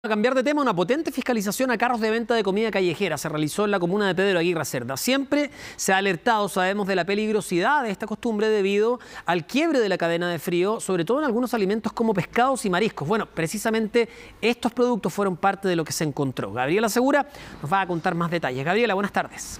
A cambiar de tema, una potente fiscalización a carros de venta de comida callejera se realizó en la comuna de Pedro Aguirre Cerda. Siempre se ha alertado, sabemos, de la peligrosidad de esta costumbre debido al quiebre de la cadena de frío, sobre todo en algunos alimentos como pescados y mariscos. Bueno, precisamente estos productos fueron parte de lo que se encontró. Gabriela Segura nos va a contar más detalles. Gabriela, buenas tardes.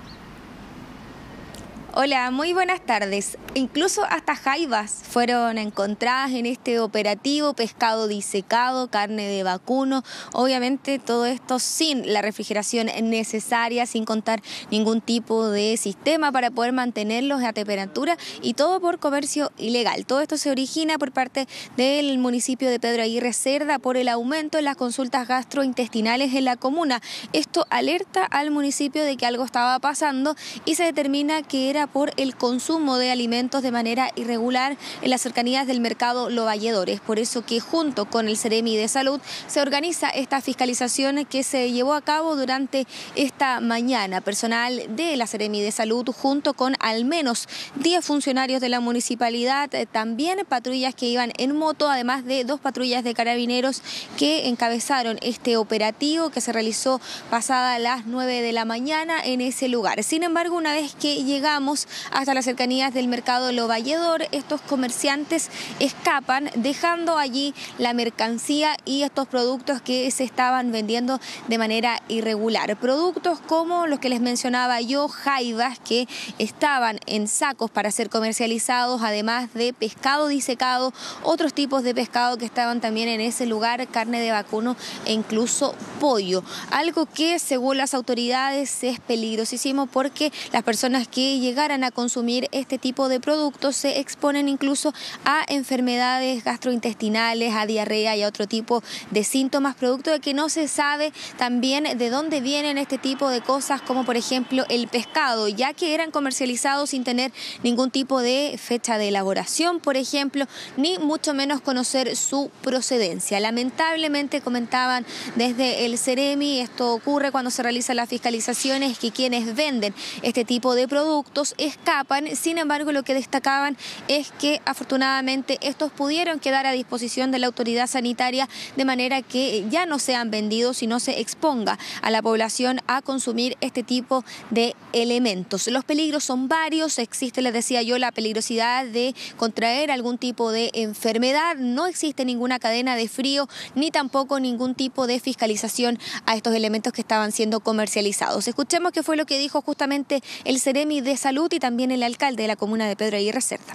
Hola, muy buenas tardes. Incluso hasta jaivas fueron encontradas en este operativo, pescado disecado, carne de vacuno, obviamente todo esto sin la refrigeración necesaria, sin contar ningún tipo de sistema para poder mantenerlos a temperatura y todo por comercio ilegal. Todo esto se origina por parte del municipio de Pedro Aguirre Cerda por el aumento en las consultas gastrointestinales en la comuna. Esto alerta al municipio de que algo estaba pasando y se determina que era por el consumo de alimentos de manera irregular en las cercanías del mercado Lo Valledor. Es por eso que junto con el Ceremi de Salud se organiza esta fiscalización que se llevó a cabo durante esta mañana. Personal de la Ceremi de Salud junto con al menos 10 funcionarios de la municipalidad, también patrullas que iban en moto, además de 2 patrullas de carabineros que encabezaron este operativo que se realizó pasada las 9 de la mañana en ese lugar. Sin embargo, una vez que llegamos hasta las cercanías del mercado Lo Valledor, estos comerciantes escapan dejando allí la mercancía y estos productos que se estaban vendiendo de manera irregular. Productos como los que les mencionaba yo, jaivas que estaban en sacos para ser comercializados, además de pescado disecado, otros tipos de pescado que estaban también en ese lugar, carne de vacuno e incluso pollo. Algo que según las autoridades es peligrosísimo porque las personas que llegaran a consumir este tipo de productos se exponen incluso a enfermedades gastrointestinales, a diarrea y a otro tipo de síntomas, producto de que no se sabe también de dónde vienen este tipo de cosas, como por ejemplo el pescado, ya que eran comercializados sin tener ningún tipo de fecha de elaboración, por ejemplo, ni mucho menos conocer su procedencia. Lamentablemente, comentaban desde el Ceremi, esto ocurre cuando se realizan las fiscalizaciones, que quienes venden este tipo de productos escapan. Sin embargo, lo que destacaban es que afortunadamente estos pudieron quedar a disposición de la autoridad sanitaria de manera que ya no sean vendidos y no se exponga a la población a consumir este tipo de elementos. Los peligros son varios, existe, les decía yo, la peligrosidad de contraer algún tipo de enfermedad, no existe ninguna cadena de frío ni tampoco ningún tipo de fiscalización a estos elementos que estaban siendo comercializados. Escuchemos qué fue lo que dijo justamente el Ceremi de Salud y también el alcalde de la comuna de Pedro Aguirre Cerda.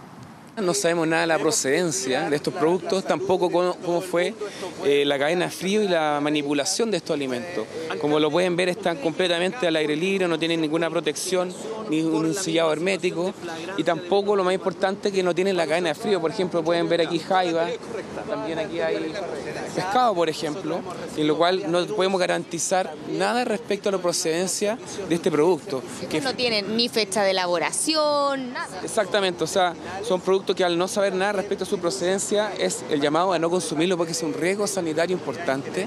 No sabemos nada de la procedencia de estos productos, tampoco cómo fue la cadena de frío y la manipulación de estos alimentos. Como lo pueden ver, están completamente al aire libre, no tienen ninguna protección, ni un sellado hermético, y tampoco, lo más importante, que no tienen la cadena de frío. Por ejemplo, pueden ver aquí jaiba, también aquí hay pescado, por ejemplo, en lo cual no podemos garantizar nada respecto a la procedencia de este producto. Que no tienen ni fecha de elaboración, nada. Exactamente, o sea, son productos que al no saber nada respecto a su procedencia es el llamado a no consumirlo porque es un riesgo sanitario importante.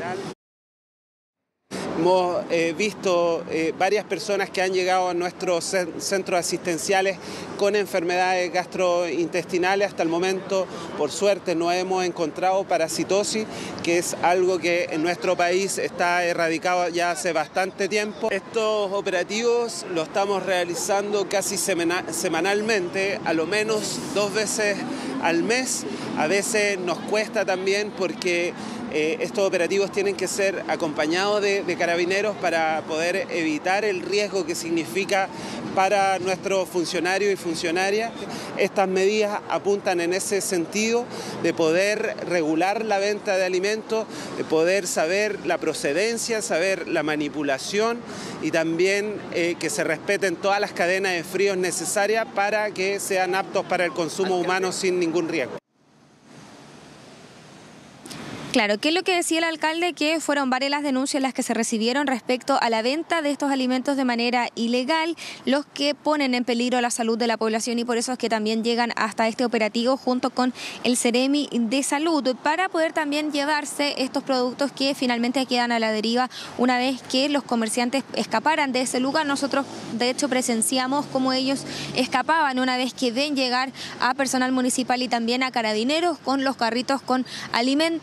Hemos visto varias personas que han llegado a nuestros centros asistenciales con enfermedades gastrointestinales. Hasta el momento, por suerte, no hemos encontrado parasitosis, que es algo que en nuestro país está erradicado ya hace bastante tiempo. Estos operativos los estamos realizando casi semanalmente, a lo menos 2 veces al mes. A veces nos cuesta también porque estos operativos tienen que ser acompañados de carabineros para poder evitar el riesgo que significa para nuestros funcionarios y funcionarias. Estas medidas apuntan en ese sentido de poder regular la venta de alimentos, de poder saber la procedencia, saber la manipulación y también que se respeten todas las cadenas de fríos necesarias para que sean aptos para el consumo humano sin ningún riesgo. Claro, ¿qué es lo que decía el alcalde? Que fueron varias las denuncias las que se recibieron respecto a la venta de estos alimentos de manera ilegal, los que ponen en peligro la salud de la población y por eso es que también llegan hasta este operativo junto con el Ceremi de Salud para poder también llevarse estos productos que finalmente quedan a la deriva una vez que los comerciantes escaparan de ese lugar. Nosotros de hecho presenciamos cómo ellos escapaban una vez que ven llegar a personal municipal y también a carabineros con los carritos con alimentos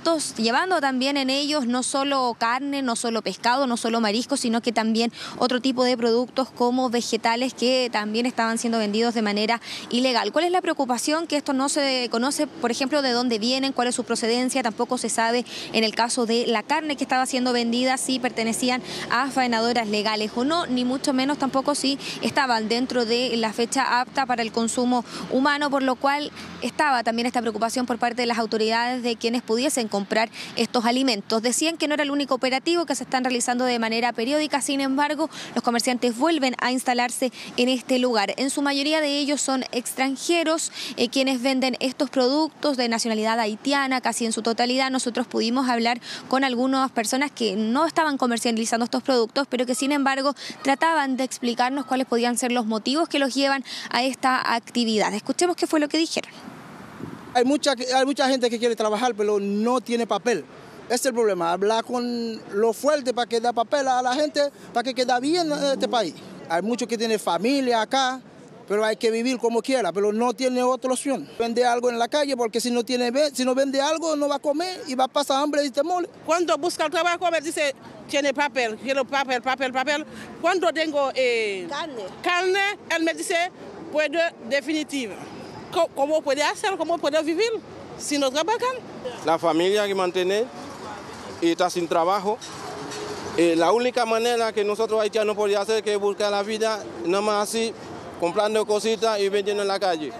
llevando también en ellos no solo carne, no solo pescado, no solo marisco, sino que también otro tipo de productos como vegetales que también estaban siendo vendidos de manera ilegal. ¿Cuál es la preocupación? Que esto no se conoce, por ejemplo, de dónde vienen, cuál es su procedencia, tampoco se sabe en el caso de la carne que estaba siendo vendida si pertenecían a faenadoras legales o no, ni mucho menos tampoco si estaban dentro de la fecha apta para el consumo humano, por lo cual estaba también esta preocupación por parte de las autoridades de quienes pudiesen comprar estos alimentos. Decían que no era el único operativo, que se están realizando de manera periódica, sin embargo, los comerciantes vuelven a instalarse en este lugar. En su mayoría de ellos son extranjeros quienes venden estos productos de nacionalidad haitiana, casi en su totalidad. Nosotros pudimos hablar con algunas personas que no estaban comercializando estos productos, pero que sin embargo trataban de explicarnos cuáles podían ser los motivos que los llevan a esta actividad. Escuchemos qué fue lo que dijeron. Hay mucha gente que quiere trabajar, pero no tiene papel. Ese es el problema, hablar con lo fuerte para que dé papel a la gente, para que quede bien en este país. Hay muchos que tienen familia acá, pero hay que vivir como quiera, pero no tiene otra opción. Vende algo en la calle, porque si no vende algo, no va a comer y va a pasar hambre y temor. Cuando busca el trabajo, me dice, tiene papel, quiero papel. Cuando tengo carne, él me dice, puede definitivo. ¿Cómo puede hacer? ¿Cómo puede vivir si no trabajan? La familia que mantener y está sin trabajo. La única manera que nosotros haitianos podíamos hacer es buscar la vida, nada más así, comprando cositas y vendiendo en la calle.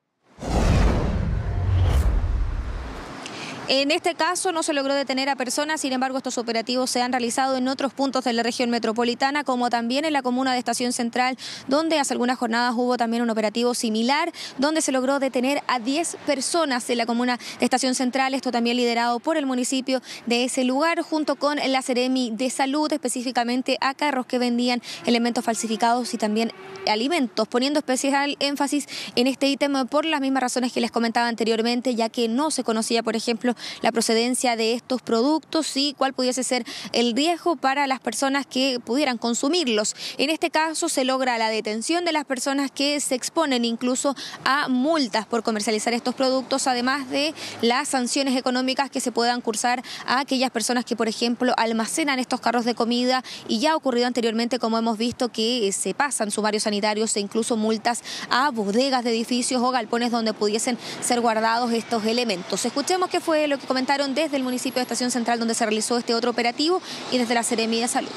En este caso no se logró detener a personas, sin embargo estos operativos se han realizado en otros puntos de la región metropolitana, como también en la comuna de Estación Central, donde hace algunas jornadas hubo también un operativo similar, donde se logró detener a 10 personas en la comuna de Estación Central, esto también liderado por el municipio de ese lugar, junto con la Seremi de Salud, específicamente a carros que vendían elementos falsificados y también alimentos, poniendo especial énfasis en este ítem por las mismas razones que les comentaba anteriormente, ya que no se conocía, por ejemplo, la procedencia de estos productos y cuál pudiese ser el riesgo para las personas que pudieran consumirlos. En este caso se logra la detención de las personas que se exponen incluso a multas por comercializar estos productos, además de las sanciones económicas que se puedan cursar a aquellas personas que, por ejemplo, almacenan estos carros de comida, y ya ha ocurrido anteriormente, como hemos visto, que se pasan sumarios sanitarios e incluso multas a bodegas de edificios o galpones donde pudiesen ser guardados estos elementos. Escuchemos qué fue lo que comentaron desde el municipio de Estación Central, donde se realizó este otro operativo, y desde la Seremi de Salud.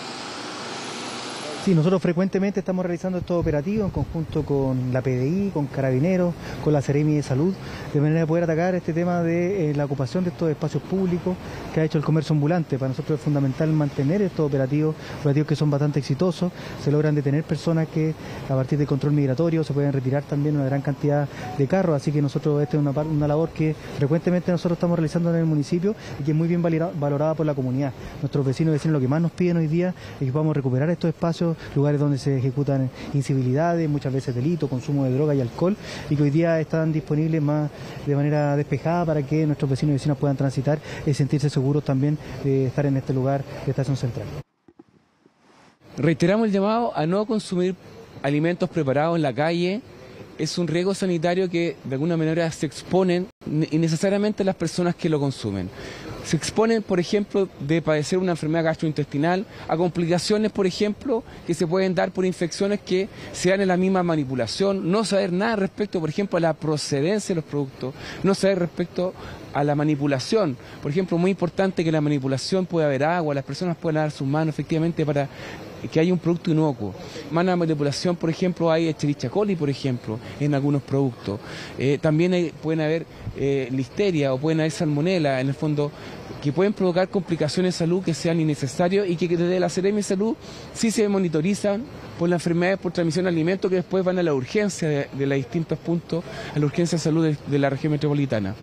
Sí, nosotros frecuentemente estamos realizando estos operativos en conjunto con la PDI, con Carabineros, con la Seremi de Salud, de manera de poder atacar este tema de la ocupación de estos espacios públicos que ha hecho el comercio ambulante. Para nosotros es fundamental mantener estos operativos que son bastante exitosos. Se logran detener personas que a partir del control migratorio se pueden retirar también una gran cantidad de carros, así que nosotros esta es una labor que frecuentemente nosotros estamos realizando en el municipio y que es muy bien valorada por la comunidad. Nuestros vecinos y vecinas lo que más nos piden hoy día es que podamos recuperar estos espacios, lugares donde se ejecutan incivilidades, muchas veces delitos, consumo de droga y alcohol, y que hoy día están disponibles más de manera despejada para que nuestros vecinos y vecinas puedan transitar y sentirse seguros también de estar en este lugar de Estación Central. Reiteramos el llamado a no consumir alimentos preparados en la calle. Es un riesgo sanitario que de alguna manera se exponen innecesariamente las personas que lo consumen. Se exponen, por ejemplo, de padecer una enfermedad gastrointestinal a complicaciones, por ejemplo, que se pueden dar por infecciones que se dan en la misma manipulación, no saber nada respecto, por ejemplo, a la procedencia de los productos, no saber respecto a la manipulación. Por ejemplo, muy importante que en la manipulación pueda haber agua, las personas puedan lavar sus manos efectivamente para que haya un producto inocuo. Más la manipulación, por ejemplo, hay Escherichia coli, por ejemplo, en algunos productos. También pueden haber listeria o pueden haber salmonela, en el fondo, que pueden provocar complicaciones de salud que sean innecesarias y que desde la Seremi de Salud sí se monitorizan por las enfermedades por transmisión de alimentos que después van a la urgencia de los distintos puntos, a la urgencia de salud de la región metropolitana.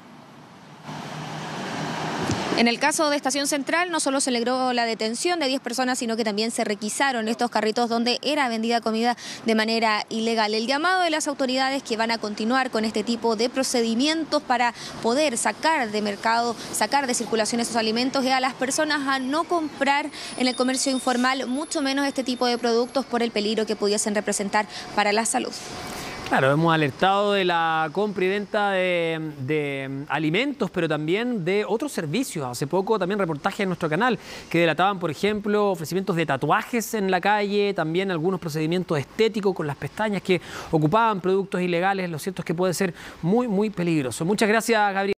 En el caso de Estación Central no solo se logró la detención de 10 personas, sino que también se requisaron estos carritos donde era vendida comida de manera ilegal. El llamado de las autoridades que van a continuar con este tipo de procedimientos para poder sacar de mercado, sacar de circulación esos alimentos, es a las personas a no comprar en el comercio informal, mucho menos este tipo de productos por el peligro que pudiesen representar para la salud. Claro, hemos alertado de la compra y venta de alimentos, pero también de otros servicios. Hace poco también reportajes en nuestro canal que delataban, por ejemplo, ofrecimientos de tatuajes en la calle, también algunos procedimientos estéticos con las pestañas que ocupaban productos ilegales. Lo cierto es que puede ser muy, muy peligroso. Muchas gracias, Gabriel.